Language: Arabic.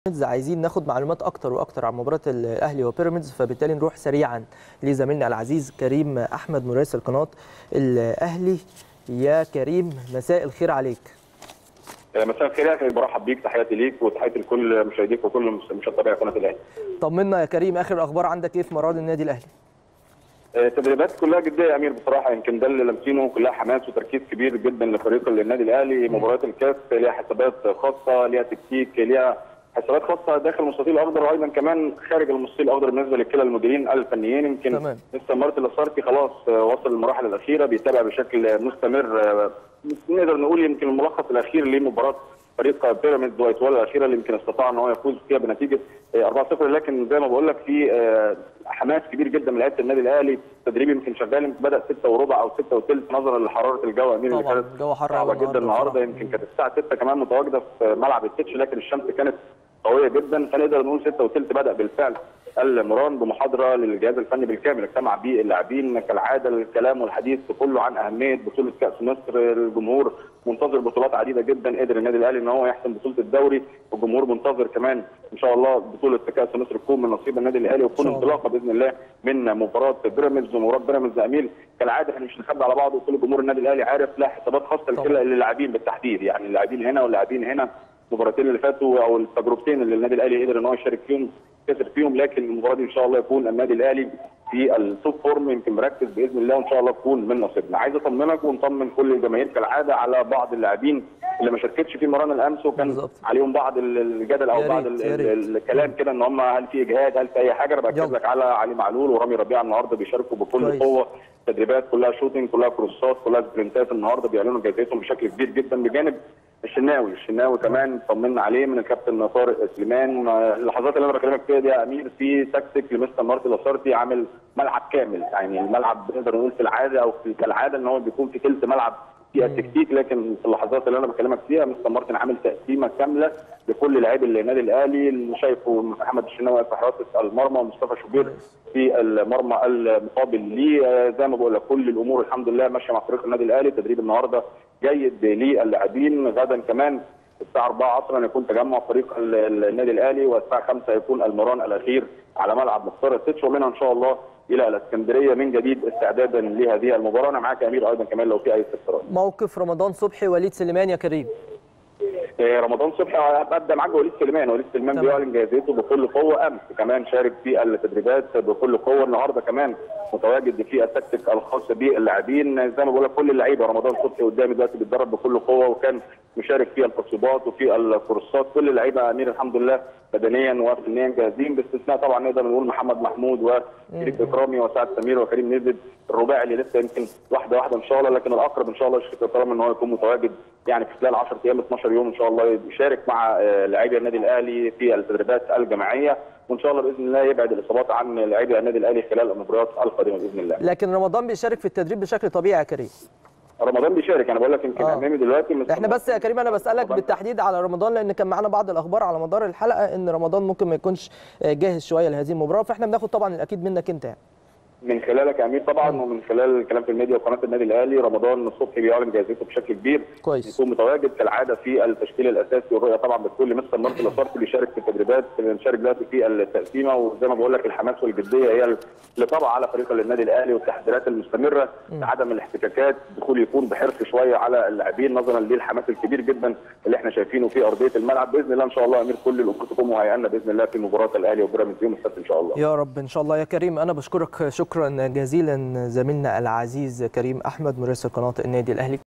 عايزين ناخد معلومات اكتر واكتر عن مباراه الاهلي وبيراميدز، فبالتالي نروح سريعا لزميلنا العزيز كريم احمد مراسل قناه الاهلي. يا كريم مساء الخير عليك. مساء الخير يا اخي، برحب بيك، تحياتي ليك وتحياتي لكل مشاهديك وكل متابعي قناه الاهلي. طمنا يا كريم، اخر الاخبار عندك ايه في مران النادي الاهلي؟ تدريبات كلها جديه يا امير بصراحه، يمكن ده اللي لامسينه، كلها حماس وتركيز كبير جدا لفريق النادي الاهلي. مباريات الكاس ليها حسابات خاصه، ليها تكتيك، ليها حسابات خاصه داخل المستطيل الاخضر وايضا كمان خارج المستطيل الاخضر بالنسبه لكلا المديرين الفنيين. يمكن لسه مارتن لاسارتي خلاص وصل للمراحل الاخيره، بيتابع بشكل مستمر. نقدر نقول يمكن الملخص الاخير لمباراه فريق بيراميدز ويتوالى الاخيره اللي يمكن استطاع ان هو يفوز فيها بنتيجه 4-0، لكن زي ما بقول لك في حماس كبير جدا من لعيبه النادي الاهلي. التدريب يمكن شغال، بدا 6 وربع او 6 وثلث نظرا لحراره الجو امير اللي كانت صعبه جدا النهارده. يمكن كانت الساعه 6 كمان متواجده في ملعب التتش، لكن الشمس كانت قويه جدا، فنقدر نقول 6 وثلث بدا بالفعل المران بمحاضره للجهاز الفني بالكامل، اجتمع به اللاعبين كالعاده الكلام والحديث كله عن اهميه بطوله كاس مصر. الجمهور منتظر بطولات عديده جدا، قدر النادي الاهلي ان هو يحسم بطوله الدوري، والجمهور منتظر كمان ان شاء الله بطوله كاس مصر تكون من نصيب النادي الاهلي وتكون انطلاقه باذن الله من مباراه بيراميدز. ومباراه بيراميدز امير كالعاده احنا مش هنخبي على بعض، وكل جمهور النادي الاهلي عارف لها حسابات خاصه للاعبين بالتحديد، يعني اللاعبين هنا واللاعبين هنا. المباراتين اللي فاتوا او التجربتين اللي النادي الاهلي قدر ان هو يشارك فيهم كسب فيهم، لكن المباراه دي ان شاء الله يكون النادي الاهلي في التوب فورم، يمكن مركز باذن الله، وان شاء الله تكون من نصيبنا. عايز اطمنك ونطمن كل الجماهير كالعاده على بعض اللاعبين اللي ما شاركتش في مران الامس وكان عليهم بعض الجدل او بعض الكلام كده ان هم هل في اجهاد، هل في اي حاجه. انا باكد لك على علي معلول ورامي ربيعه النهارده بيشاركوا بكل قوه، تدريبات كلها شوتنج، كلها كروسات، كلها سبرنتات. النهارده بيعلنوا جايزتهم بشكل كبير جدا، بجانب الشناوي كمان طمنا عليه من الكابتن طارق سليمان. اللحظات اللي انا بكلمك فيها دي يا امير في تكتيك لمستر مارتن لاسارتي، عامل ملعب كامل، يعني الملعب نقدر نقول في العاده او في كالعاده ان هو بيكون في ثلث ملعب في التكتيك، لكن في اللحظات اللي انا بكلمك فيها مستر مارتن عامل تقسيمه كامله لكل لاعبي النادي الاهلي. اللي شايفه محمد الشناوي في حراسه المرمى ومصطفى شوبير في المرمى المقابل ليه. زي ما بقول لك كل الامور الحمد لله ماشيه مع فريق النادي الاهلي. تدريب النهارده جيد للاعبين، غدا كمان الساعه 4 عصرا يكون تجمع فريق النادي الاهلي، والساعه 5 يكون المران الاخير على ملعب مختار التتش، ومنها ان شاء الله الى الاسكندريه من جديد استعدادا لهذه المباراه. انا معاك يا امير ايضا كمان لو في اي استفسارات. موقف رمضان صبحي وليد سليمان يا كريم. رمضان صبحي ابدا معاك وليد سليمان بيعلن جاهزيته بكل قوه، امس كمان شارك في التدريبات بكل قوه، النهارده كمان متواجد في التكتيك الخاص باللاعبين. زي ما بقول لك كل اللعيبه، رمضان صبحي قدامي دلوقتي بيتدرب بكل قوه وكان مشارك في التصويبات وفي الكورسات. كل اللعيبه امير الحمد لله بدنيا وفنيا جاهزين، باستثناء طبعا نقدر نقول محمد محمود وشريف اكرامي وسعد سمير وكريم نزل، الرباعي اللي لسه يمكن واحده ان شاء الله، لكن الاقرب ان شاء الله شريف اكرامي ان هو يكون متواجد يعني في خلال 10 ايام 12 يوم ان شاء الله يشارك مع لاعبي النادي الاهلي في التدريبات الجماعيه، وان شاء الله باذن الله يبعد الاصابات عن لاعبي النادي الاهلي خلال المباريات القادمه باذن الله. لكن رمضان بيشارك في التدريب بشكل طبيعي يا كريم. رمضان بيشارك، انا بقول لك يمكن امامي دلوقتي احنا بس يا كريم انا بسالك بالتحديد على رمضان، لان كان معانا بعض الاخبار على مدار الحلقه ان رمضان ممكن ما يكونش جاهز شويه لهذه المباراه، فاحنا بناخد طبعا الاكيد منك انت يعني. من خلالك يا امير طبعا ومن خلال الكلام في الميديا وقناه النادي الاهلي، رمضان الصبحي بيعلن جاهزيته بشكل كبير، كويس، يكون متواجد كالعاده في التشكيل الاساسي، والرؤيه طبعا بتكون لمستر مارتن لاسارتي اللي يشارك في التدريبات، اللي نشارك دلوقتي في التقسيمه. وزي ما بقول لك الحماس والجديه هي اللي طبعا على فريق النادي الاهلي، والتحضيرات المستمره لعدم الاحتكاكات، الدخول يكون بحرص شويه على اللاعبين نظرا للحماس الكبير جدا اللي احنا شايفينه في ارضيه الملعب. باذن الله ان شاء الله يا امير كل الامور تكون مهيئه باذن الله في مباراه الاهلي وبيراميدز يوم السبت ان شاء الله. يا رب ان شاء الله. يا كريم انا بشكرك شكرا جزيلا زميلنا العزيز كريم احمد مراسل قناه النادي الاهلي.